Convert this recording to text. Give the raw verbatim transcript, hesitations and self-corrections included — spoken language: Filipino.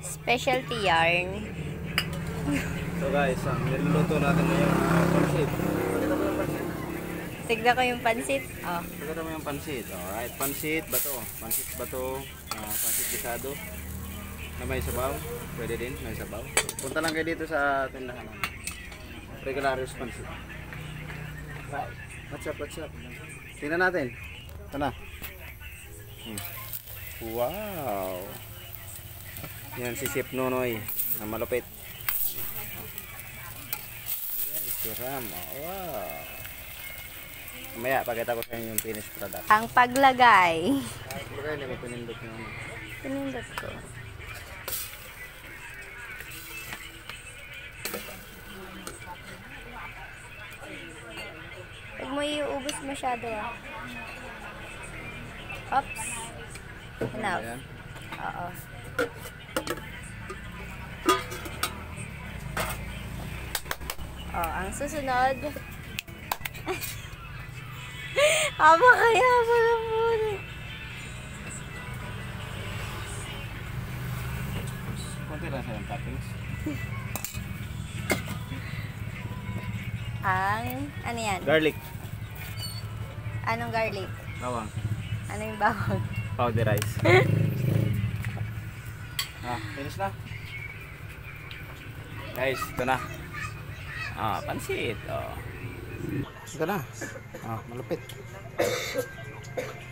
Specialty yarn. So guys, ang niluluto natin ngayon, uh, pansit. Pakita mo yung pansit. Tignan ko yung pansit. Oh. Pakita mo yung pansit. Alright, pansit bato. Pansit bato, uh, pansit gisado. Na may sabaw. Pwede din, may sabaw. Punta lang kayo dito sa tindahan. Regularius pansit. Right. What's up, what's up? Tingnan natin. Ito na. Hmm. Wow! Yan si Chef Nonoy na malupit. Yan si Ram. Wow! Mamaya, pakita ko sa inyo yung finished product. Ang paglagay. Paglagay na may pinindot nyo. Pinindot ko. Huwag mo iubos masyado ah. Oops. Enough. Ayan. Oo. Oh, ang susunod. Ama kaya pala muna. Kunti lang sa yung toppings. Ang, ano yan? Garlic. Anong garlic? Bawang. Ano yung bawang? Powderize. Ah, finish na. Guys, ito na. Ah, pansit. Oh. Ito na. Ah, malupit.